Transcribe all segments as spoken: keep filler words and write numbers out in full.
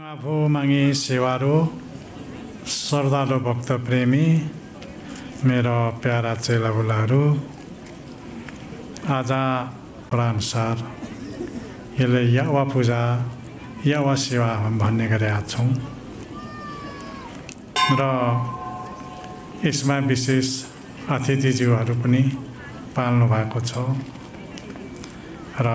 आफू मागी सेवारो श्रद्धालु भक्त प्रेमी मेरो प्यारा चेलाबुलाहरू आज अनुसार यसले यावा पूजा यावा सेवा भन्ने गरेका छौँ र यसमा विशेष अतिथिज्यूहरू पनि पाल्नु भएको छ र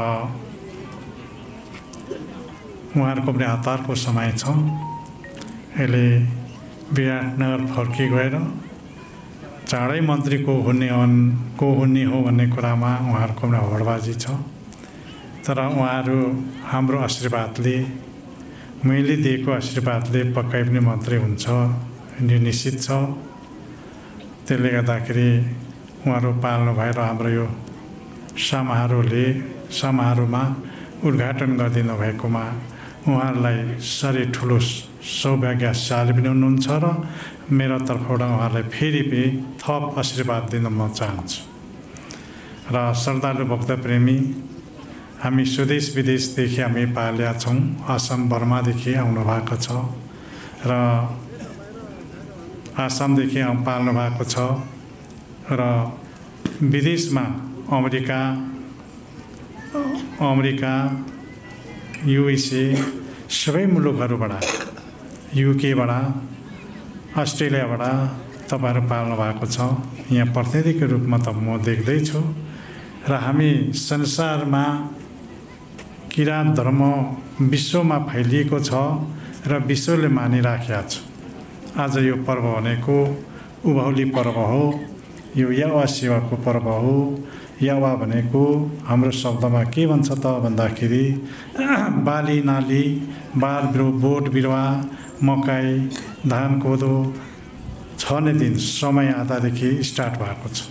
उहाँहरूको पनि हतारको समय छ। अहिले विराटनगर फर्की गएर चाँडै मन्त्री को हुने हन् को हुने हो भन्ने कुरामा उहाँहरूको पनि होडबाजी छ। तर उहाँहरू हाम्रो आशीर्वादले मैले दिएको आशीर्वादले पक्कै पनि मन्त्री हुन्छ यो निश्चित छ। त्यसले गर्दाखेरि उहाँहरू पाल्नु भएर हाम्रो यो समारोहले समारोहमा उद्घाटन गरिदिनु भएकोमा उहाँहरूलाई साह्रै ठुलो सौभाग्यशाली पनि हुनुहुन्छ र मेरो तर्फबाट उहाँहरूलाई फेरि पनि थप आशीर्वाद दिन म चाहन्छु। र श्रद्धालु भक्त प्रेमी हामी स्वदेश विदेशदेखि हामी पालेका छौँ। आसाम बर्मादेखि आउनु भएको छ र आसामदेखि पाल्नु भएको छ र विदेशमा अमेरिका अमेरिका युएसए सबै मुलुकहरूबाट युकेबाट अस्ट्रेलियाबाट तपाईँहरू पाल्नु भएको छ। यहाँ प्रतिनिधिको रूपमा त म देख्दैछु र हामी संसारमा किराँत धर्म विश्वमा फैलिएको छ र विश्वले मानिराखेका छ। आज यो पर्व भनेको उभौली पर्व हो, यो यावा सेवाको पर्व हो। यावा भनेको हाम्रो शब्दमा के भन्छ त भन्दाखेरि बाली नाली बार बिरु बोट बिरुवा मकै धान कोदो छर्ने दिन समय आधादेखि स्टार्ट भएको छ।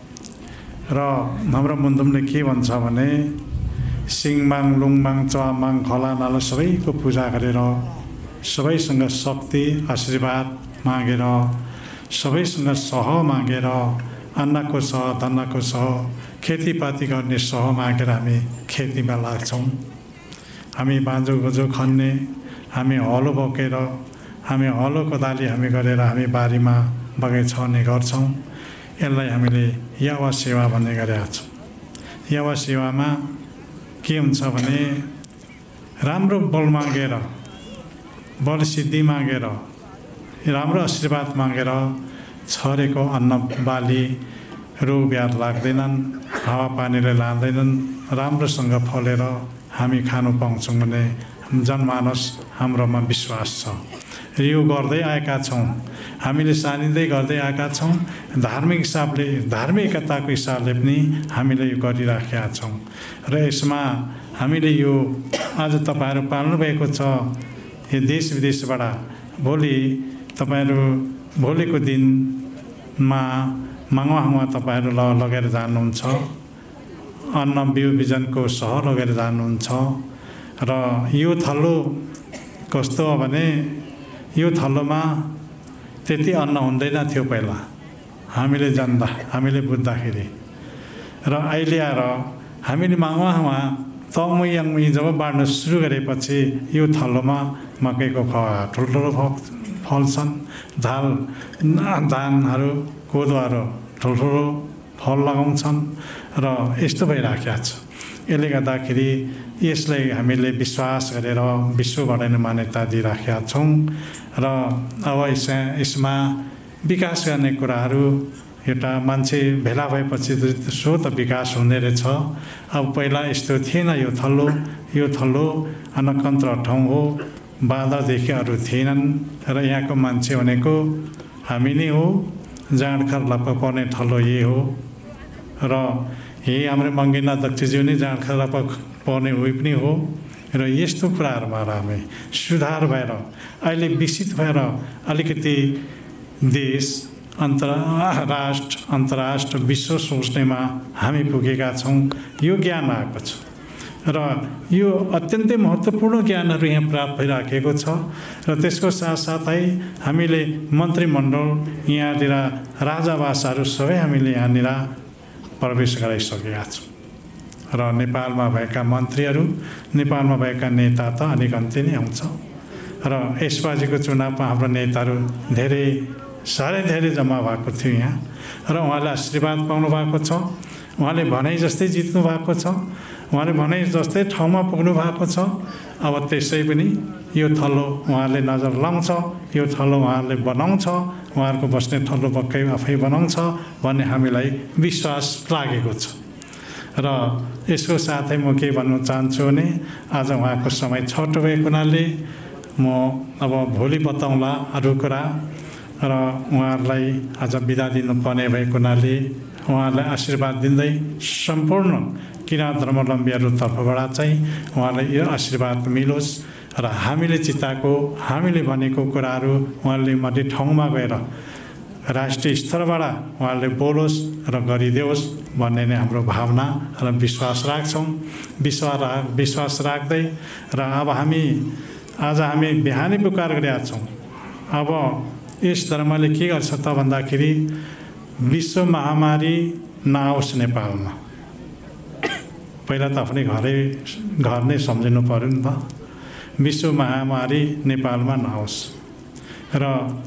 र हाम्रो मुन्दुमले के भन्छ भने सिङमाङ लुङमाङ चुवामाङ खला नाला सबैको पूजा गरेर सबैसँग शक्ति आशीर्वाद मागेर सबैसँग सह मागेर अन्नको सह धन्नको सह खेतीपाती गर्ने सह मागेर हामी खेतीमा लाग्छौँ। हामी बाँझो गोजो खन्ने, हामी हलो बोकेर हामी हलो कोदाली हामी गरेर हामी बारीमा बगैँचाउने गर्छौँ। यसलाई हामीले यावा सेवा भन्ने गरेका छौँ। यावा सेवामा के हुन्छ भने राम्रो बल मागेर बल सिद्धि मागेर राम्रो आशीर्वाद मागेर छरेको अन्न बाली रोग ब्याध लाग्दैनन्, हावापानीले लाँदैनन्, राम्रोसँग फलेर हामी खानु पाउँछौँ भन्ने जनमानस हाम्रोमा विश्वास छ र यो गर्दै आएका छौँ। हामीले सानिँदै गर्दै आएका छौँ। धार्मिक हिसाबले धार्मिक एकताको हिसाबले पनि हामीले यो गरिराखेका छौँ र यसमा हामीले यो आज तपाईँहरू पाल्नुभएको छ यो देश विदेशबाट। भोलि तपाईँहरू भोलिको दिनमा माङवाङमा तपाईँहरू ल लगेर जानुहुन्छ, अन्न बिउ बिजनको सह लगेर जानुहुन्छ र यो थलो कस्तो हो भने यो थलोमा त्यति अन्न हुँदैन थियो पहिला हामीले जान्दा हामीले बुझ्दाखेरि र अहिले आएर हामीले माङवाङमा तमुई याङमुई जब बाँड्न सुरु गरेपछि यो थलोमा मकैको ख ठुल्ठुलो फल्छन्, दाल धानहरू कोदोहरू ठुल्ठुलो फल लगाउँछन् र यस्तो भइराखेको छ। यसले गर्दाखेरि यसलाई हामीले विश्वास गरेर विश्वबाट नै मान्यता दिइराखेका छौँ र अब यस यसमा विकास गर्ने कुराहरू एउटा मान्छे भेला भएपछि सो त विकास हुँदो रहेछ। अब पहिला यस्तो थिएन। यो थलो यो थलो अनकन्त्र ठाउँ हो, बाँदरदेखि अरू थिएनन् र यहाँको मान्छे भनेको हामी नै हो। जाँडखर लप्प पर्ने थलो यही हो र यही हाम्रो मङ्गिना दक्षज्यू नै जाँडखर लप्प पर्ने उही पनि हो र यस्तो कुराहरूमा हामी सुधार भएर अहिले विकसित भएर अलिकति देश अन्तर राष्ट्र अन्तर्राष्ट्र विश्व सोच्नेमा हामी पुगेका छौँ। यो ज्ञान आएको छ र यो अत्यन्तै महत्त्वपूर्ण ज्ञानहरू यहाँ प्राप्त भइराखेको छ र त्यसको साथसाथै हामीले मन्त्रीमण्डल यहाँनिर राजावासहरू सबै हामीले यहाँनिर प्रवेश गराइसकेका छौँ र नेपालमा भएका मन्त्रीहरू नेपालमा भएका नेता त अनेक अन्त्य नै आउँछ र यसपालिको चुनावमा हाम्रो नेताहरू धेरै साह्रै धेरै जम्मा भएको थियो यहाँ र उहाँले आशीर्वाद पाउनु भएको छ। उहाँले भनाइ जस्तै जित्नु भएको छ। उहाँले भनाइ जस्तै ठाउँमा पुग्नु भएको छ। अब त्यसै पनि यो थलो उहाँले नजर लाउँछ, यो थलो उहाँले बनाउँछ, उहाँहरूको बस्ने थलो पक्कै आफै बनाउँछ भन्ने हामीलाई विश्वास लागेको छ। र यसको साथै म के भन्नु चाहन्छु भने आज उहाँको समय छोटो भएको हुनाले म अब भोलि बताउँला अरू कुरा र उहाँहरूलाई आज बिदा दिनुपर्ने भएको हुनाले उहाँहरूलाई आशीर्वाद दिँदै सम्पूर्ण किराँत धर्मावलम्बीहरू तर्फबाट चाहिँ उहाँलाई यो आशीर्वाद मिलोस् र हामीले चिताएको हामीले भनेको कुराहरू उहाँले माथि ठाउँमा गएर राष्ट्रिय स्तरबाट उहाँले बोलोस् र गरिदेओस् भन्ने नै हाम्रो भावना र विश्वास राख्छौँ। विश्वास राख विश्वास राख्दै र अब हामी आज हामी बिहानै पुकार गरेका छौँ। अब यस धर्मले के गर्छ त भन्दाखेरि विश्व महामारी नआओस् नेपालमा। पहिला त आफ्नै घरै घर नै सम्झिनु पऱ्यो नि त। विश्व महामारी नेपालमा नआओस् र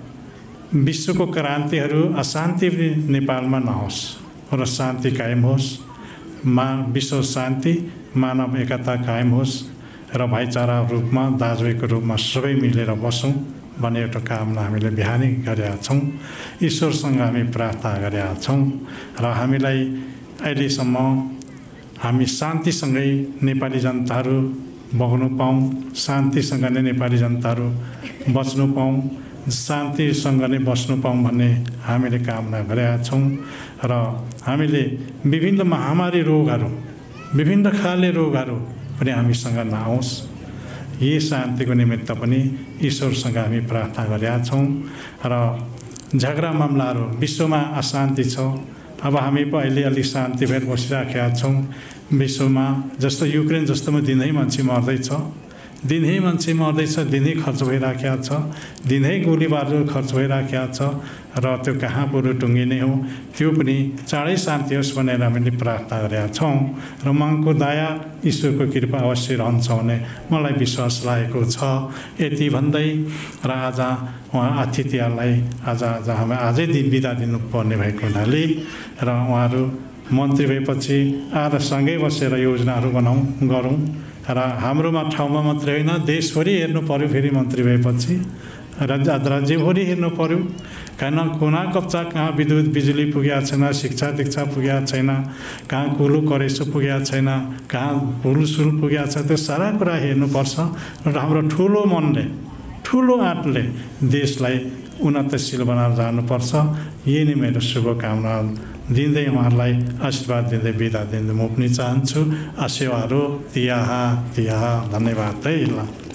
विश्वको क्रान्तिहरू अशान्ति पनि नेपालमा नहोस् र शान्ति कायम होस्। मा विश्व शान्ति मानव एकता कायम होस् र भाइचारा रूपमा दाजुभाइको रूपमा सबै मिलेर बसौँ भन्ने एउटा कामना हामीले बिहानै गरेका छौँ। ईश्वरसँग हामी प्रार्थना गरेका छौँ र हामीलाई अहिलेसम्म हामी शान्तिसँगै नेपाली जनताहरू बग्नु पाऊँ, शान्तिसँग नै नेपाली जनताहरू बच्नु पाऊँ, शान्तिसँग नै बस्नु पाऊँ भन्ने हामीले कामना गरेका छौँ र हामीले विभिन्न महामारी रोगहरू विभिन्न खाले रोगहरू पनि हामीसँग नआओस्। यही शान्तिको निमित्त पनि ईश्वरसँग हामी प्रार्थना गरेका छौँ र झगडा मामलाहरू विश्वमा अशान्ति छ। अब हामी पो अहिले अलिक शान्ति भएर बसिराखेका छौँ। विश्वमा जस्तो युक्रेन जस्तोमा दिनै मान्छे मर्दैछ, दिनै मान्छे मर्दैछ, दिनै खर्च भइराखेको छ, दिनै गोलीबारहरू खर्च भइराखेको छ र त्यो कहाँ पुरो टुङ्गिने हो त्यो पनि चाँडै शान्ति होस् भनेर हामीले प्रार्थना गरेका छौँ र मागको दया ईश्वरको कृपा अवश्य रहन्छ भने मलाई विश्वास लागेको छ। यति भन्दै र आज उहाँ अतिथिहरूलाई आज आज हामी आजै दिन बिदा दिनुपर्ने भएको हुनाले र उहाँहरू मन्त्री भएपछि आएर सँगै बसेर योजनाहरू बनाऊँ गरौँ र हाम्रोमा ठाउँमा मात्रै होइन देशभरि हेर्नु पर्यो। फेरि मन्त्री भएपछि राज्य राज्यभरि हेर्नु पर्यो। कारण कुना कप्चा कहाँ विद्युत बिजुली पुगेको छैन, शिक्षा दीक्षा पुगेको छैन, कहाँ कुलो करेसो पुगेको छैन, कहाँ पुलसुल पुगेको छ, त्यो सारा कुरा हेर्नुपर्छ र हाम्रो ठुलो मनले ठुलो आँटले देशलाई उन्नतशील बनाएर जानुपर्छ। यही नै मेरो शुभकामना दिँदै उहाँहरूलाई आशीर्वाद दिँदै बिदा दिँदै म पनि चाहन्छु। आशीर्वाद हो तियाहा तियाहा। धन्यवाद है ल।